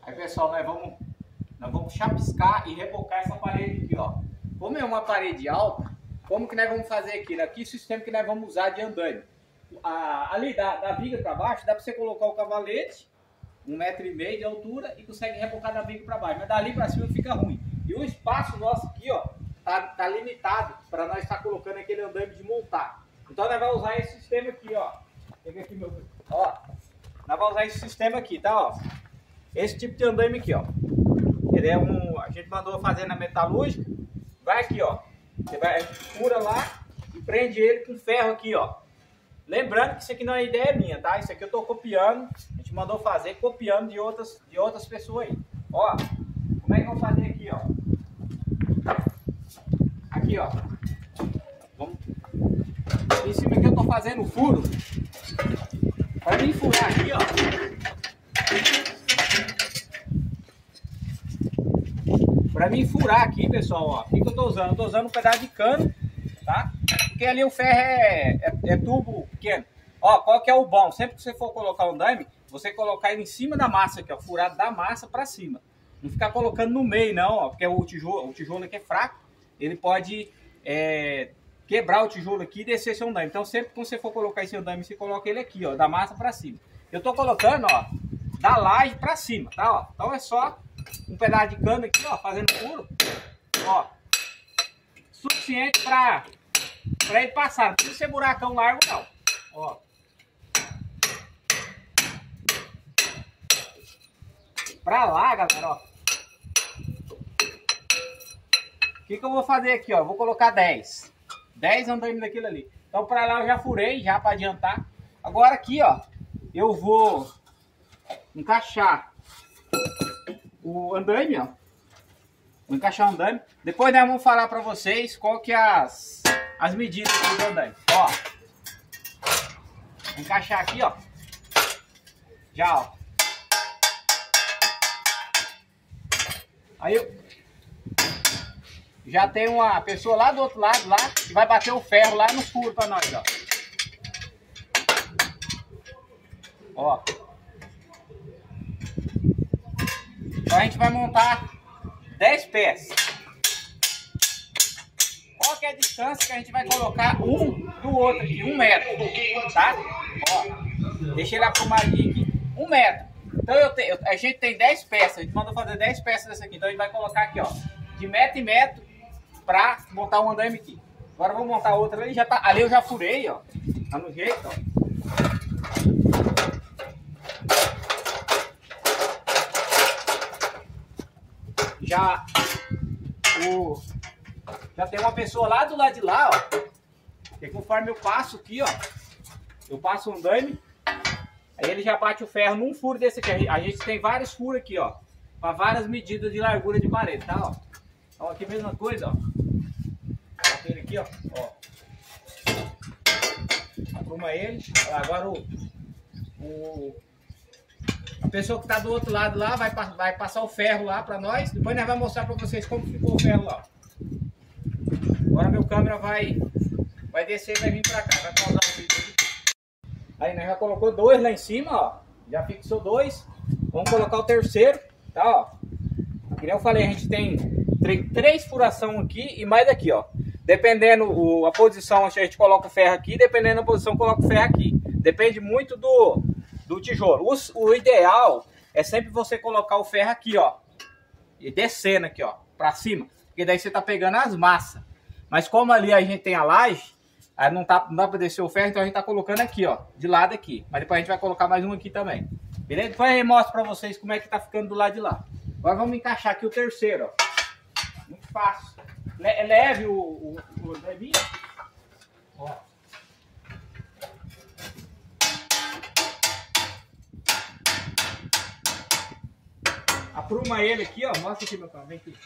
Aí, pessoal, nós vamos chapiscar e rebocar essa parede aqui, ó. Como é uma parede alta, como que nós vamos fazer aqui? Aqui o sistema que nós vamos usar de andaime. Ali da viga para baixo, dá para você colocar o cavalete, 1,5 m de altura, e consegue rebocar da viga para baixo. Mas dali para cima fica ruim. E o espaço nosso aqui, ó, tá limitado para nós estar colocando aquele andaime de montar. Então nós vamos usar esse sistema aqui, ó. Pega aqui meu... Ó, nós vamos usar esse sistema aqui, tá, ó. Esse tipo de andaime aqui, ó. Ele é a gente mandou fazer na metalúrgica. Vai aqui, ó. Você vai, fura lá e prende ele com ferro aqui, ó. Lembrando que isso aqui não é ideia minha, tá? Isso aqui eu tô copiando. A gente mandou fazer copiando de outras pessoas aí. Ó, como é que eu vou fazer aqui, ó? Aqui, ó. Vamos. Em cima aqui eu tô fazendo o furo. Para mim furar aqui, ó. Para mim furar aqui, pessoal, ó. O que eu tô usando? Eu tô usando um pedaço de cano, tá? Porque ali o ferro é tubo pequeno. Ó, qual que é o bom? Sempre que você for colocar um andaime, você colocar ele em cima da massa aqui, ó. Furado da massa para cima. Não ficar colocando no meio, não, ó. Porque o tijolo aqui é fraco. Ele pode quebrar o tijolo aqui e descer seu andaime. Então sempre que você for colocar esse andaime, você coloca ele aqui, ó. Da massa para cima. Eu tô colocando, ó, da laje para cima, tá, ó. Então é só um pedaço de cano aqui, ó, fazendo furo, ó, suficiente para ele passar. Não precisa ser buracão largo, não, ó. Pra lá, galera, ó. O que eu vou fazer aqui, ó? Eu vou colocar 10 andaimes daquilo ali. Então pra lá eu já furei, já para adiantar. Agora aqui, ó, eu vou encaixar o andaime, ó. Vou encaixar o andaime. Depois nós vamos falar para vocês qual que é as medidas do andaime. Ó. Vou encaixar aqui, ó. Já, ó. Aí eu já tem uma pessoa lá do outro lado lá que vai bater o ferro lá no furo para nós, ó. Ó. Então a gente vai montar 10 peças. Qual que é a distância que a gente vai colocar um do outro aqui? 1 metro, tá? Ó, deixei ele arrumadinho aqui, 1 metro. Então a gente tem 10 peças, a gente manda fazer 10 peças dessa aqui. Então a gente vai colocar aqui, ó, de metro em metro pra montar um andaime aqui. Agora eu vou montar outra ali, já tá, ali eu já furei, ó, tá no jeito, ó. Já tem uma pessoa lá do lado de lá, ó. Que conforme eu passo aqui, ó, eu passo um andaime, aí ele já bate o ferro num furo desse aqui. A gente tem vários furos aqui, ó, para várias medidas de largura de parede, tá, ó. Então aqui a mesma coisa, ó. Aquele aqui, ó. Arruma ele. Agora a pessoa que tá do outro lado lá vai passar o ferro lá para nós. Depois nós vamos mostrar para vocês como ficou o ferro lá. Agora meu câmera vai descer e vai vir para cá. Vai pausar o vídeo aqui. Aí nós já colocou 2 lá em cima, ó. Já fixou 2. Vamos colocar o terceiro, tá, ó. Que nem eu falei, a gente tem 3 furação aqui e mais aqui, ó. Dependendo a posição, a gente coloca o ferro aqui. Dependendo da posição, coloca o ferro aqui. Depende muito do tijolo. O ideal é sempre você colocar o ferro aqui, ó, e descendo aqui, ó, pra cima, porque daí você tá pegando as massas. Mas como ali a gente tem a laje, aí não dá pra descer o ferro, então a gente tá colocando aqui, ó, de lado aqui. Mas depois a gente vai colocar mais um aqui também, beleza? Depois eu mostro pra vocês como é que tá ficando do lado de lá. Agora vamos encaixar aqui o terceiro, ó. Muito fácil. É leve o andaime, ó. Apruma ele aqui, ó. Mostra aqui, meu carro. Vem aqui.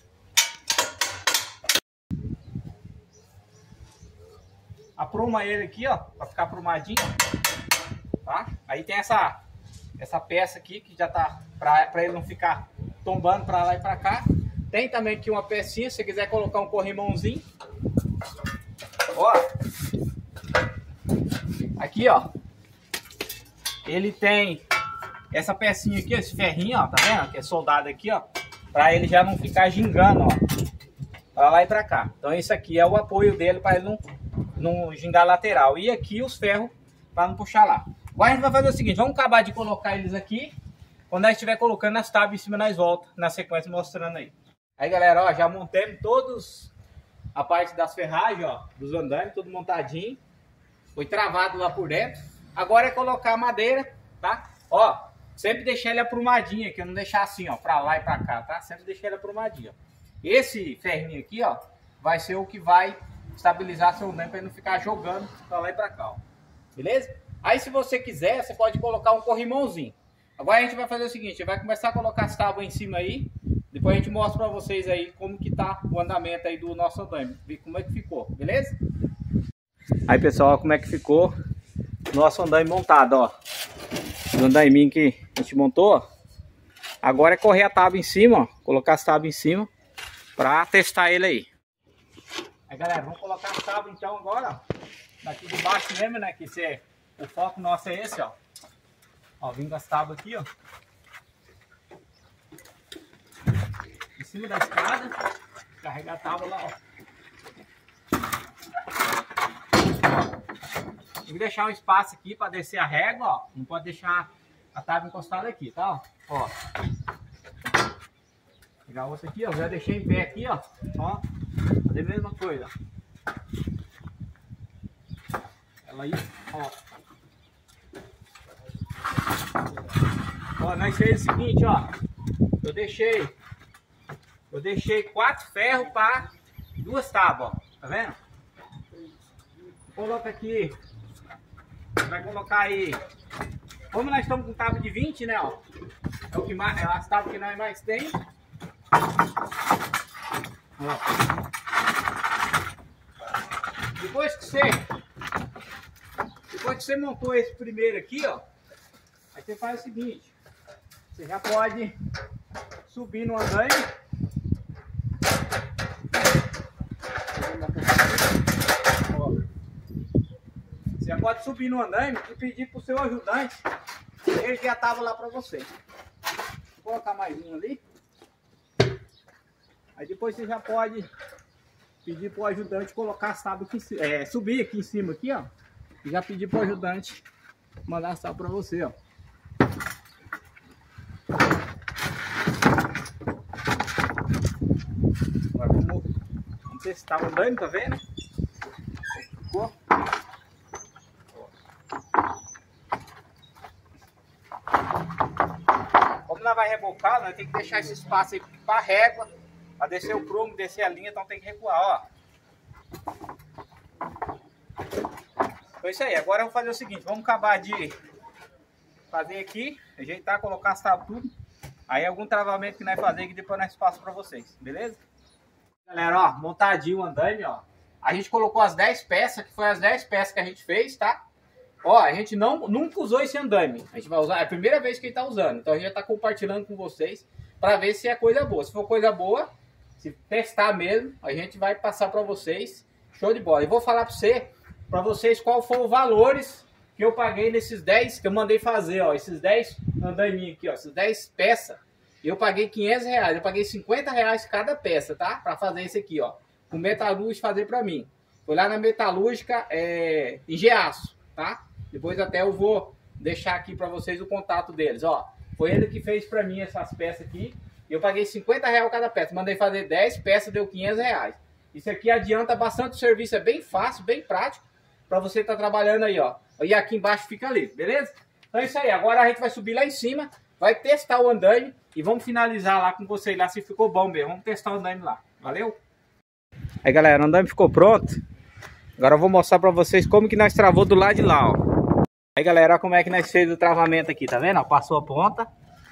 Apruma ele aqui, ó. Pra ficar aprumadinho. Tá? Aí tem essa peça aqui que já tá pra ele não ficar tombando pra lá e pra cá. Tem também aqui uma pecinha, se você quiser colocar um corrimãozinho. Ó. Aqui, ó. Ele tem essa pecinha aqui, esse ferrinho, ó, tá vendo? Que é soldado aqui, ó, pra ele já não ficar gingando, ó, pra lá e pra cá. Então esse aqui é o apoio dele para ele não gingar lateral. E aqui os ferros para não puxar lá. Agora a gente vai fazer o seguinte, vamos acabar de colocar eles aqui. Quando a gente estiver colocando as tábuas em cima, nós volta na sequência mostrando aí. Aí galera, ó, já montamos todos a parte das ferragens, ó, dos andames, tudo montadinho. Foi travado lá por dentro. Agora é colocar a madeira, tá? Ó, sempre deixar ele aprumadinho aqui, não deixar assim, ó, pra lá e pra cá, tá? Sempre deixar ele aprumadinho, ó. Esse ferrinho aqui, ó, vai ser o que vai estabilizar seu andame pra ele não ficar jogando pra lá e pra cá, ó. Beleza? Aí se você quiser, você pode colocar um corrimãozinho. Agora a gente vai fazer o seguinte, vai começar a colocar as tábuas em cima aí. Depois a gente mostra pra vocês aí como que tá o andamento aí do nosso andame. Ver como é que ficou, beleza? Aí pessoal, como é que ficou nosso andame montado, ó. O andaiminho que a gente montou, ó. Agora é correr a tábua em cima, ó. Colocar as tábuas em cima pra testar ele aí. Aí galera, vamos colocar as tábuas então agora, ó. Daqui de baixo mesmo, né? Que o foco nosso é esse, ó. Ó, vindo as tábuas aqui, ó. Em cima da escada. Carregar a tábua lá, ó. Tem que deixar um espaço aqui para descer a régua, ó. Não pode deixar a tábua encostada aqui, tá? Ó. Pegar outra aqui, ó. Já deixei em pé aqui, ó. Ó. Fazer a mesma coisa. Ela aí, ó. Ó, nós fez o seguinte, ó. Eu deixei 4 ferros para 2 tábuas, ó. Tá vendo? Coloca aqui. Vai colocar aí. Como nós estamos com tábua de 20, né, ó. É o que mais, é as tábuas que nós mais tem. Ó. Depois que você montou esse primeiro aqui, ó. Aí você faz o seguinte. Você já pode subir no andaime. Você já pode subir no andaime e pedir para o seu ajudante erguer a tábua lá para você. Vou colocar mais um ali. Aí depois você já pode pedir para o ajudante colocar as tábuas aqui, subir aqui em cima aqui, ó. E já pedir para o ajudante mandar as tábuas para você, ó. Agora vamos testar o andaime, tá vendo? Ficou. Como nós vai rebocar, nós temos que deixar esse espaço aí para régua, para descer o prumo, descer a linha, então tem que recuar, ó. Então é isso aí, agora eu vou fazer o seguinte, vamos acabar de fazer aqui, ajeitar, colocar as tábuas tudo. Aí algum travamento que nós fazer que depois nós passamos para vocês, beleza? Galera, ó, montadinho o andaime, ó. A gente colocou as 10 peças, que foi as 10 peças que a gente fez, tá? Ó, a gente nunca usou esse andaime. A gente vai usar, é a primeira vez que ele tá usando. Então a gente já tá compartilhando com vocês para ver se é coisa boa. Se for coisa boa, se testar mesmo, a gente vai passar para vocês. Show de bola. E vou falar para vocês qual foram os valores que eu paguei nesses 10 que eu mandei fazer, ó. Esses 10 andaiminhos aqui, ó. Essas 10 peças. Eu paguei R$500. Eu paguei R$50 cada peça, tá? Para fazer esse aqui, ó. O metalúrgico fazer para mim. Foi lá na metalúrgica em Geaço, tá? Depois até eu vou deixar aqui para vocês o contato deles, ó. Foi ele que fez para mim essas peças aqui. Eu paguei R$50 cada peça. Mandei fazer 10 peças, deu R$500. Isso aqui adianta bastante o serviço. É bem fácil, bem prático. Para você estar trabalhando aí, ó. E aqui embaixo fica livre, beleza? Então é isso aí. Agora a gente vai subir lá em cima. Vai testar o andaime. E vamos finalizar lá com vocês lá se ficou bom mesmo. Vamos testar o andaime lá. Valeu? Aí galera, o andaime ficou pronto. Agora eu vou mostrar para vocês como que nós travou do lado de lá, ó. Aí galera, olha como é que nós fez o travamento aqui, tá vendo? Ó, passou a ponta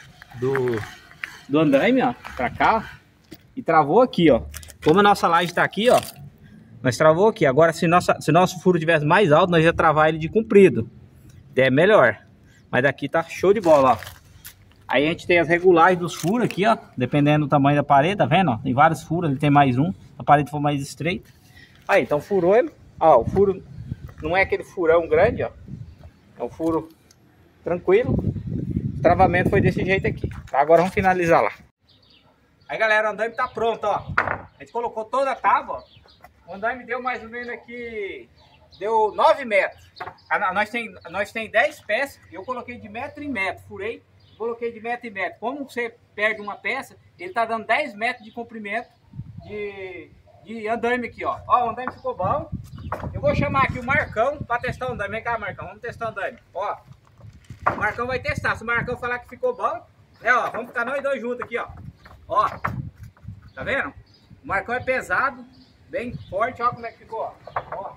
do andaime, ó, pra cá, ó, e travou aqui, ó. Como a nossa laje tá aqui, ó, nós travou aqui. Agora se nosso furo tivesse mais alto, nós ia travar ele de comprido. É melhor. Mas daqui tá show de bola, ó. Aí a gente tem as regulagens dos furos aqui, ó, dependendo do tamanho da parede, tá vendo? Ó, tem vários furos, ele tem mais um. A parede for mais estreita. Aí, então furou ele. Ó, o furo não é aquele furão grande, ó. É um furo tranquilo. O travamento foi desse jeito aqui. Tá? Agora vamos finalizar lá. Aí galera, o andaime tá pronto, ó. A gente colocou toda a tábua, ó. O andaime deu mais ou menos aqui, deu 9 metros. Nós tem 10 peças, eu coloquei de metro em metro, furei, coloquei de metro em metro. Como você perde uma peça, ele tá dando 10 metros de comprimento de andaime aqui, ó. Ó, o andaime ficou bom. Eu vou chamar aqui o Marcão para testar o andaime. Vem cá, Marcão, vamos testar o andaime. Ó, o Marcão vai testar. Se o Marcão falar que ficou bom, ó, vamos ficar nós dois juntos aqui, ó. Ó, tá vendo? O Marcão é pesado, bem forte, ó como é que ficou, ó.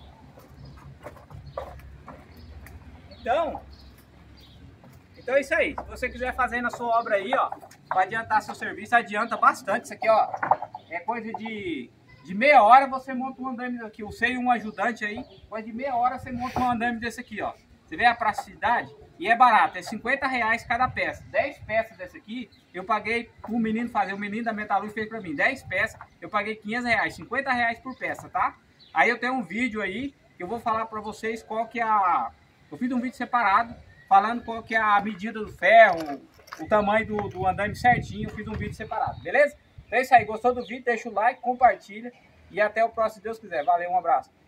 Então é isso aí. Se você quiser fazer na sua obra aí, ó, para adiantar seu serviço, adianta bastante. Isso aqui, ó, é coisa de meia hora você monta um andaime aqui. Eu sei um ajudante aí, coisa de meia hora você monta um andaime desse aqui, ó. Você vê a praticidade? E é barato, é R$50 cada peça. 10 peças dessa aqui, eu paguei o menino fazer, o menino da Metaluz fez pra mim. 10 peças, eu paguei R$500, R$50 por peça, tá? Aí eu tenho um vídeo aí, que eu vou falar pra vocês qual que é a... Eu fiz um vídeo separado, falando qual que é a medida do ferro, o tamanho do andaime certinho. Eu fiz um vídeo separado, beleza? Então é isso aí, gostou do vídeo? Deixa o like, compartilha. E até o próximo, se Deus quiser. Valeu, um abraço.